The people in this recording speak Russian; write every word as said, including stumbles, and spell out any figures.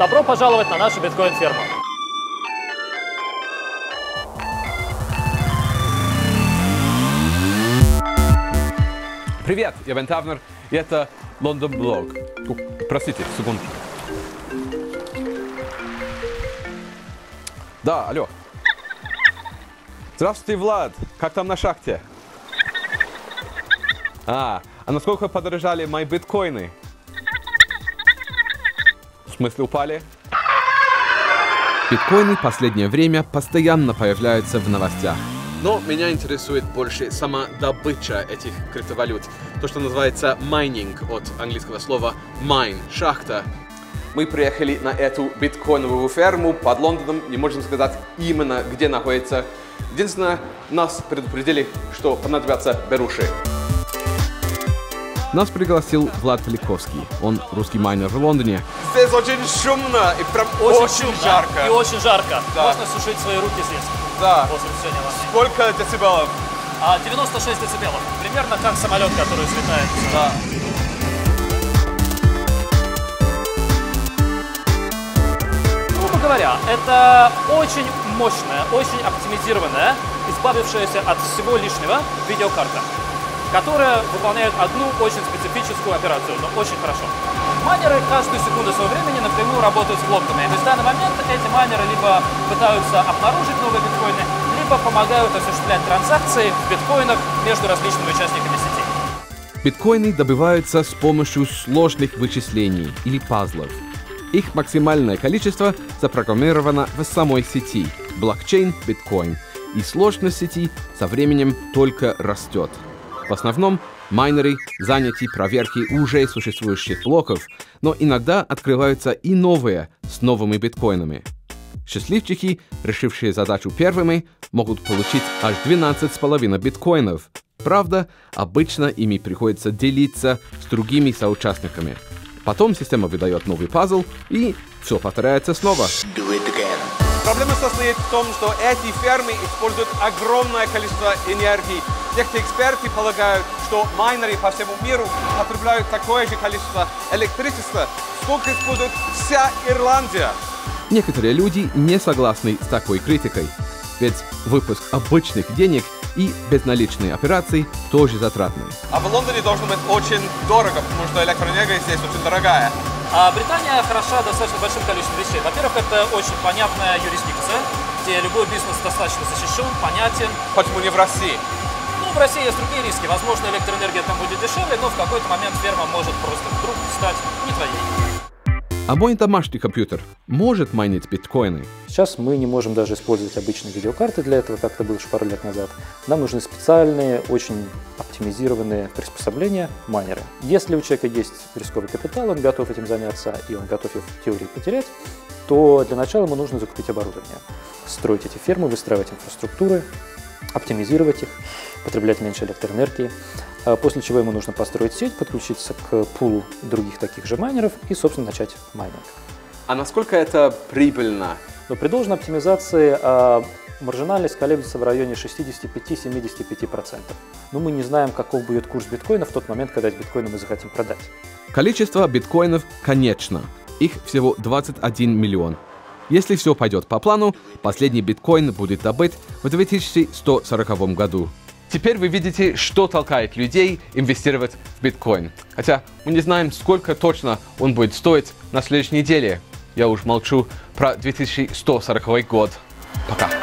Добро пожаловать на нашу биткоин-ферму. Привет, я Бен Тавнер, и это Лондон Блог. О, простите, секунду. Да, алло. Здравствуйте, Влад. Как там на шахте? А, а насколько подорожали мои биткоины? В смысле, упали? Биткоины в последнее время постоянно появляются в новостях. Но меня интересует больше сама добыча этих криптовалют. То, что называется майнинг, от английского слова mine, шахта. Мы приехали на эту биткоиновую ферму под Лондоном, не можем сказать именно где находится. Единственное, нас предупредили, что понадобятся беруши. Нас пригласил Влад Поликовский. Он русский майнер в Лондоне. Здесь очень шумно и прям Очень, очень шумно жарко. И очень жарко. Да. Можно сушить свои руки здесь. Да. После сушения воды. Сколько децибелов? А, девяносто шесть децибелов. Примерно как самолет, который взлетает. Да. Грубо говоря, это очень мощная, очень оптимизированная, избавившаяся от всего лишнего видеокарта, которая выполняет одну очень специфическую операцию, но очень хорошо. Майнеры каждую секунду своего времени напрямую работают с блоками. То есть в данный момент эти майнеры либо пытаются обнаружить новые биткоины, либо помогают осуществлять транзакции в биткоинах между различными участниками сети. Биткоины добываются с помощью сложных вычислений или пазлов. Их максимальное количество запрограммировано в самой сети – блокчейн биткоин, и сложность сети со временем только растет. В основном майнеры заняты проверкой уже существующих блоков, но иногда открываются и новые с новыми биткоинами. Счастливчики, решившие задачу первыми, могут получить аж двенадцать с половиной биткоинов. Правда, обычно ими приходится делиться с другими соучастниками. Потом система выдает новый пазл, и все повторяется снова. Проблема состоит в том, что эти фермы используют огромное количество энергии. Некоторые эксперты полагают, что майнеры по всему миру потребляют такое же количество электричества, сколько использует вся Ирландия. Некоторые люди не согласны с такой критикой, ведь выпуск обычных денег и безналичные операции тоже затратны. А в Лондоне должно быть очень дорого, потому что электроэнергия здесь очень дорогая. А Британия хороша достаточно большим количеством вещей. Во-первых, это очень понятная юрисдикция, где любой бизнес достаточно защищен, понятен. Почему не в России? Ну, в России есть другие риски. Возможно, электроэнергия там будет дешевле, но в какой-то момент ферма может просто вдруг стать не твоей. А мой домашний компьютер может майнить биткоины? Сейчас мы не можем даже использовать обычные видеокарты для этого, как это было еще пару лет назад. Нам нужны специальные, очень оптимизированные приспособления, майнеры. Если у человека есть рисковый капитал, он готов этим заняться и он готов его в теории потерять, то для начала ему нужно закупить оборудование, строить эти фермы, выстраивать инфраструктуры, оптимизировать их, потреблять меньше электроэнергии, после чего ему нужно построить сеть, подключиться к пулу других таких же майнеров и, собственно, начать майнинг. А насколько это прибыльно? Но при должной оптимизации а, маржинальность колеблется в районе шестидесяти пяти — семидесяти пяти процентов. Но мы не знаем, каков будет курс биткоина в тот момент, когда эти биткоины мы захотим продать. Количество биткоинов конечно. Их всего двадцать один миллион. Если все пойдет по плану, последний биткоин будет добыт в две тысячи сто сороковом году. Теперь вы видите, что толкает людей инвестировать в биткоин. Хотя мы не знаем, сколько точно он будет стоить на следующей неделе. Я уж молчу про две тысячи сто сороковой год. Пока.